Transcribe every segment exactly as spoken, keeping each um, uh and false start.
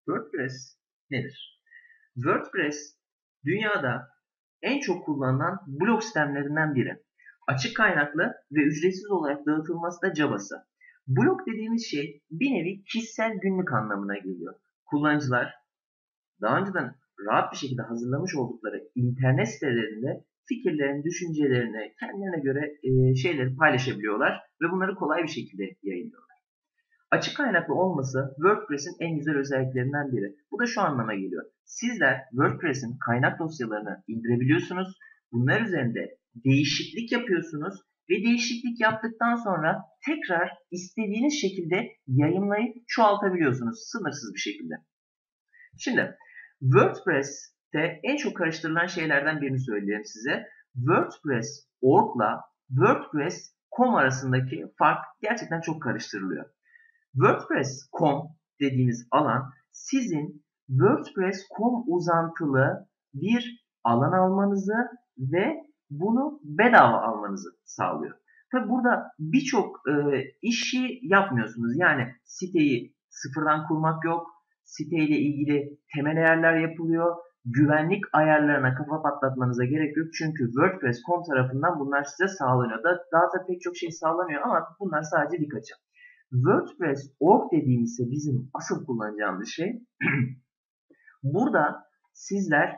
WordPress nedir? WordPress dünyada en çok kullanılan blog sistemlerinden biri. Açık kaynaklı ve ücretsiz olarak dağıtılması da cabası. Blog dediğimiz şey bir nevi kişisel günlük anlamına geliyor. Kullanıcılar daha önceden rahat bir şekilde hazırlamış oldukları internet sitelerinde fikirlerini, düşüncelerini, kendilerine göre e, şeyleri paylaşabiliyorlar ve bunları kolay bir şekilde yayınlıyorlar. Açık kaynaklı olması WordPress'in en güzel özelliklerinden biri. Bu da şu anlama geliyor. Sizler WordPress'in kaynak dosyalarını indirebiliyorsunuz. Bunlar üzerinde değişiklik yapıyorsunuz ve değişiklik yaptıktan sonra tekrar istediğiniz şekilde yayınlayıp çoğaltabiliyorsunuz sınırsız bir şekilde. Şimdi WordPress'te en çok karıştırılan şeylerden birini söyleyeyim size. WordPress nokta org'la WordPress nokta com arasındaki fark gerçekten çok karıştırılıyor. WordPress nokta com dediğiniz alan sizin WordPress nokta com uzantılı bir alan almanızı ve bunu bedava almanızı sağlıyor. Tabi burada birçok e, işi yapmıyorsunuz. Yani siteyi sıfırdan kurmak yok. Siteyle ilgili temel ayarlar yapılıyor. Güvenlik ayarlarına kafa patlatmanıza gerek yok. Çünkü WordPress nokta com tarafından bunlar size sağlanıyor. Daha da pek çok şey sağlanıyor ama bunlar sadece birkaçı. WordPress nokta org dediğimiz ise bizim asıl kullanacağımız şey. Burada sizler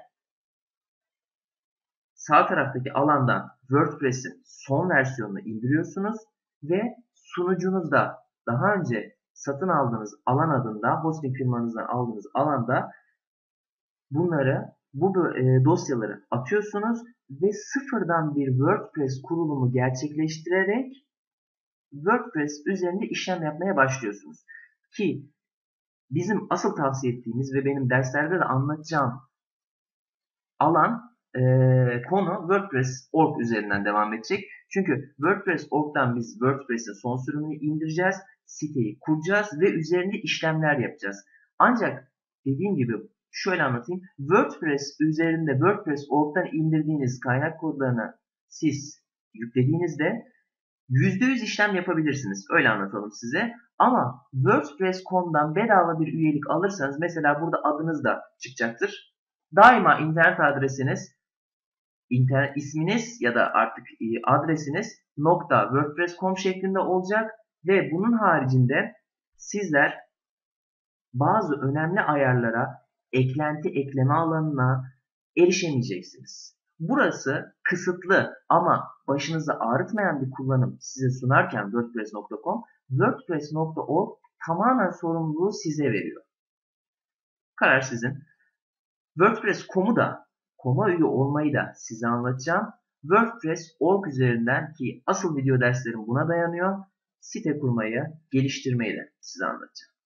sağ taraftaki alandan WordPress'in son versiyonunu indiriyorsunuz ve sunucunuzda daha önce satın aldığınız alan adında, hosting firmanızdan aldığınız alanda bunları, bu e, dosyaları atıyorsunuz ve sıfırdan bir WordPress kurulumu gerçekleştirerek WordPress üzerinde işlem yapmaya başlıyorsunuz. Ki bizim asıl tavsiye ettiğimiz ve benim derslerde de anlatacağım alan e, konu WordPress nokta org üzerinden devam edecek. Çünkü WordPress nokta org'dan biz WordPress'in son sürümünü indireceğiz, siteyi kuracağız ve üzerinde işlemler yapacağız. Ancak dediğim gibi şöyle anlatayım. WordPress üzerinde WordPress nokta org'dan indirdiğiniz kaynak kodlarını siz yüklediğinizde yüzde yüz işlem yapabilirsiniz. Öyle anlatalım size. Ama WordPress nokta com'dan bedava bir üyelik alırsanız mesela burada adınız da çıkacaktır. Daima internet adresiniz, internet isminiz ya da artık adresiniz nokta WordPress nokta com şeklinde olacak ve bunun haricinde sizler bazı önemli ayarlara, eklenti ekleme alanına erişemeyeceksiniz. Burası kısıtlı ama başınızı ağrıtmayan bir kullanım size sunarken WordPress nokta com, WordPress nokta org tamamen sorumluluğu size veriyor. Karar sizin. WordPress nokta com'u da, com'a üye olmayı da size anlatacağım. WordPress nokta org üzerinden ki asıl video derslerim buna dayanıyor. Site kurmayı, geliştirmeyi de size anlatacağım.